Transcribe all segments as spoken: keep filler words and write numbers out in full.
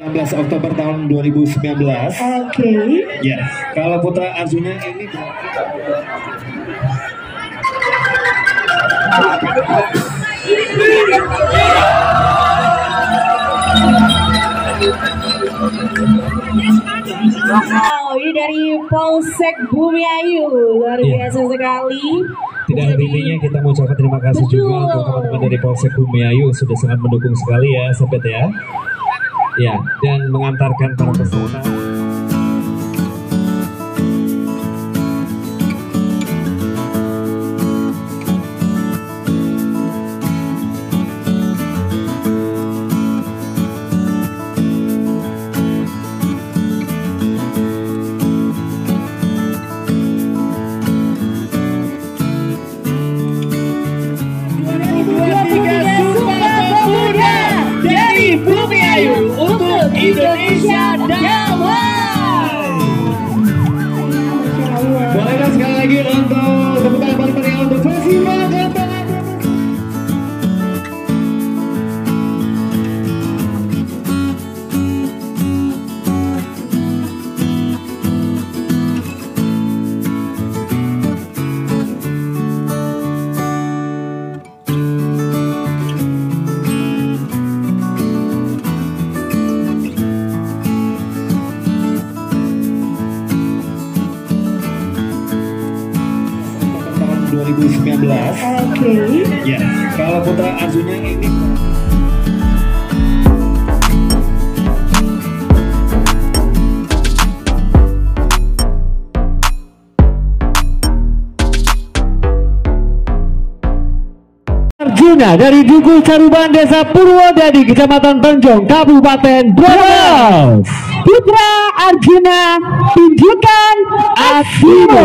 enam belas Oktober tahun dua ribu sembilan belas. Oke. Okay. Ya, kalau Putra Arjuna ini Wow, ini dari Polsek Bumiayu, luar biasa ya. Sekali. Tidak henti-hentinya kita mengucapkan terima kasih Betul. juga untuk teman-teman dari Polsek Bumiayu sudah sangat mendukung sekali ya, sobat ya. Ya, dan mengantarkan para peserta. Bumiayu untuk Indonesia Damai. Bolehkan sekali lagi untuk tepuk tangan paling meriah untuk festival Kota. dua ribu sembilan belas. Oke. Okay. Ya, kalau Putra Arjuna ini Arjuna dari Dukuh Caruban, Desa Purwodadi, Kecamatan Tonjong, Kabupaten Brebes. Putra Arjuna, tunjukkan aksimu.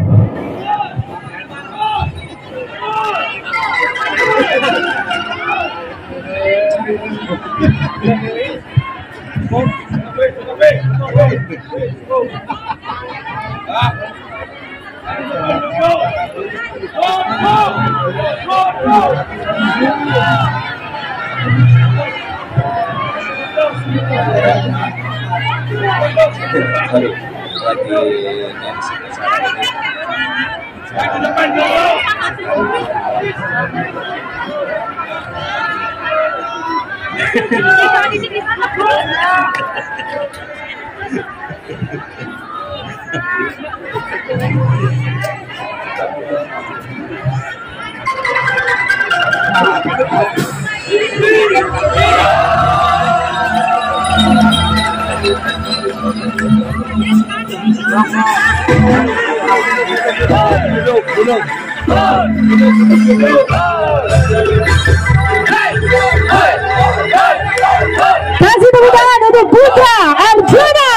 Kasih tepuk tangan untuk Putra Arjuna.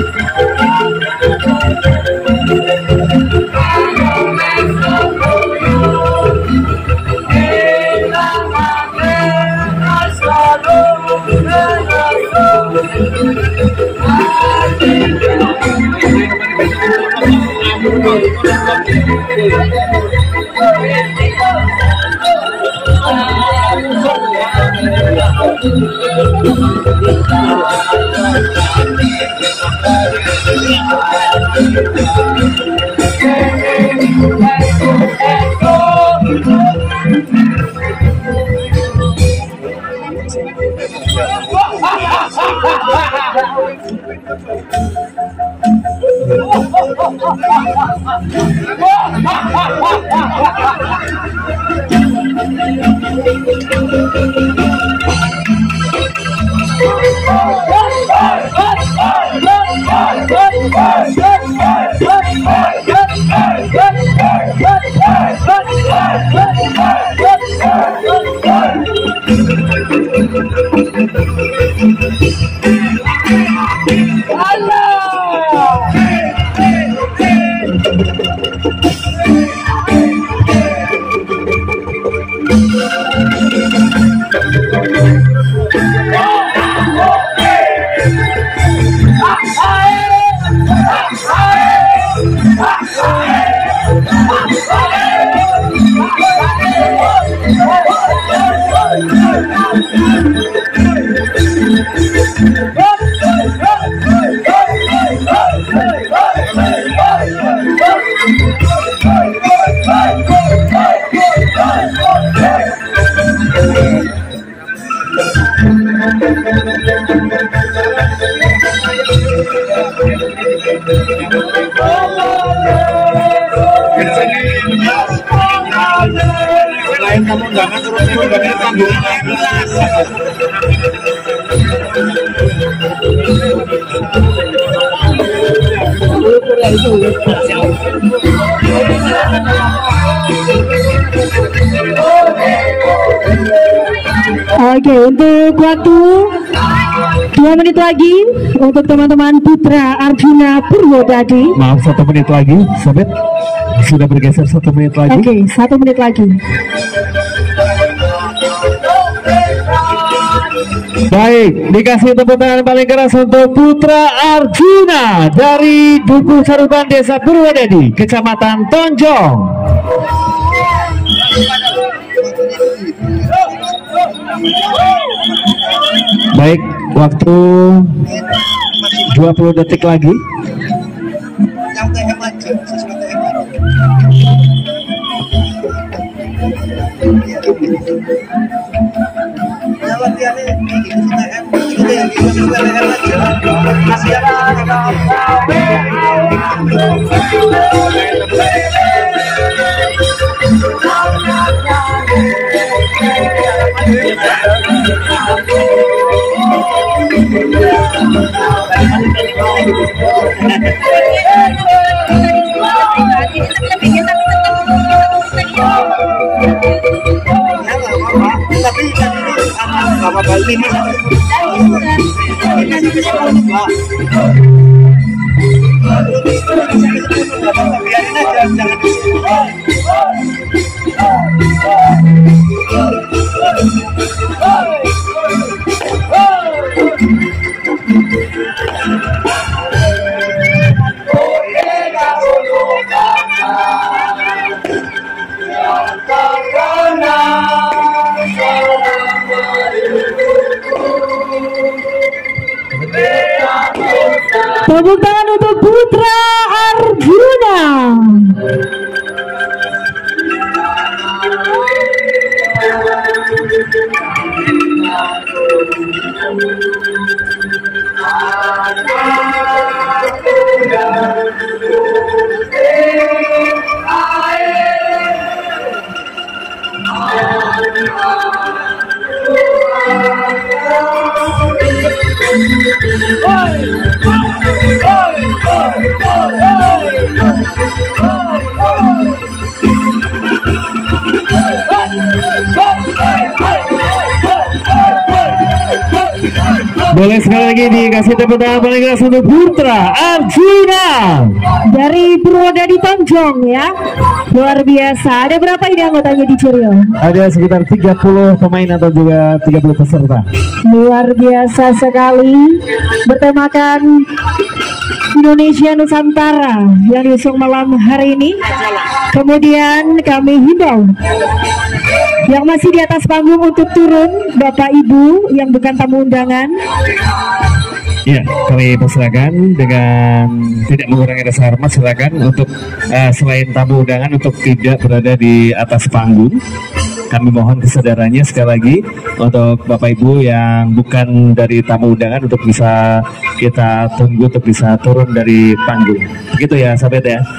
I'm Lain kamu jangan turun-turun dari tanggung. Oke, untuk waktu dua menit lagi untuk teman-teman Putra Arjuna Purwodadi. Maaf, satu menit lagi, sobat. Sudah bergeser satu menit lagi. Oke, satu menit lagi. Baik, dikasih tepuk tangan paling keras untuk Putra Arjuna dari Dukuh Caruban Desa Purwodadi, Kecamatan Tonjong. Baik, waktu dua puluh detik lagi. Tepuk tangan untuk Putra Arjuna. Boleh sekali lagi dikasih tepuk tangan paling keras untuk Putra Arjuna dari Purwodadi Tonjong ya. Luar biasa. Ada berapa ini anggotanya di Cirio? Ada sekitar tiga puluh pemain atau juga tiga puluh peserta. Luar biasa sekali. Bertemakan Indonesia Nusantara yang diusung malam hari ini. Kemudian kami himbau yang masih di atas panggung untuk turun, Bapak Ibu yang bukan tamu undangan. Ya, kami persilakan dengan tidak mengurangi rasa hormat, silakan untuk uh, selain tamu undangan untuk tidak berada di atas panggung. Kami mohon kesadarannya sekali lagi untuk Bapak Ibu yang bukan dari tamu undangan untuk bisa kita tunggu untuk bisa turun dari panggung. Begitu ya, sahabat ya.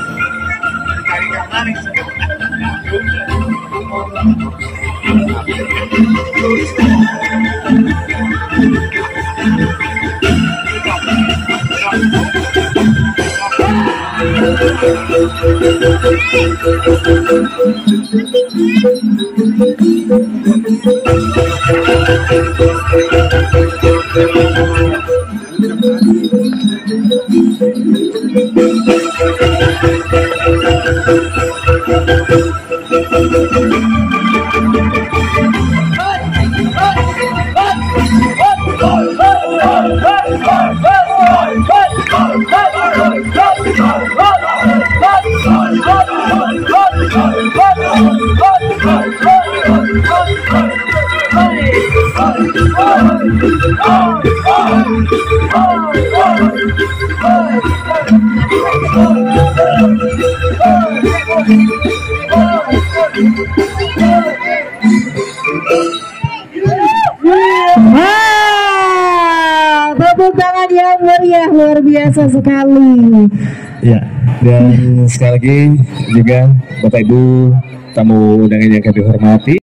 Wow, tepuk tangan yang meriah, luar biasa sekali. Ya, dan sekali lagi juga Bapak Ibu tamu undangan yang kami hormati.